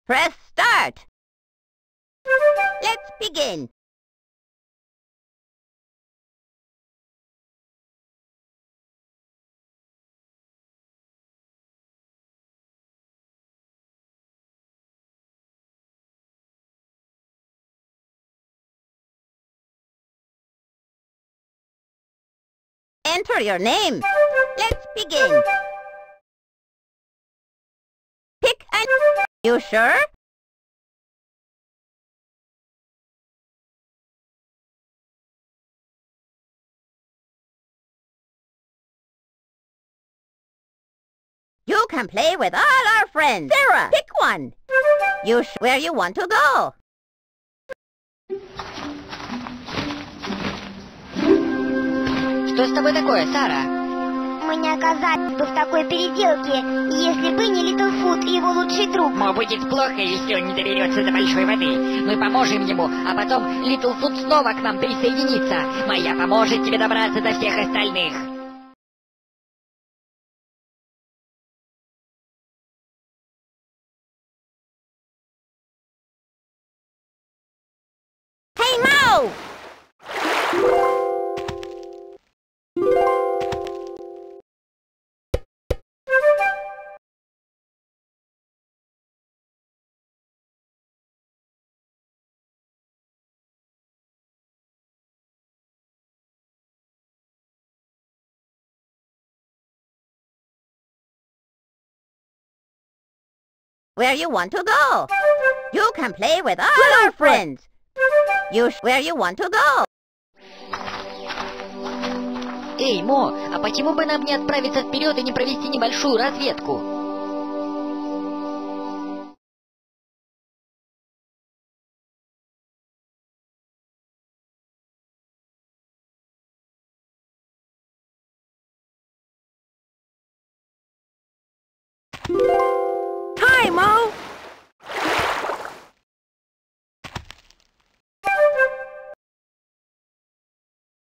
Press start. Let's begin. Enter your name. Let's begin. Pick an... You sure? You can play with all our friends. Sarah, pick one. Where you want to go? Что с тобой такое, Сара? Мы не оказались бы в такой переделке, если бы не Литлфут и его лучший друг. Мо, будет плохо, если он не доберется до большой воды. Мы поможем ему, а потом Литлфут снова к нам присоединится. Моя поможет тебе добраться до всех остальных. Hey, Mo! Where you want to go? You can play with all our friends. Where you want to go? Эй, Мо, а почему бы нам не отправиться вперед и не провести небольшую разведку? Hi, Mo!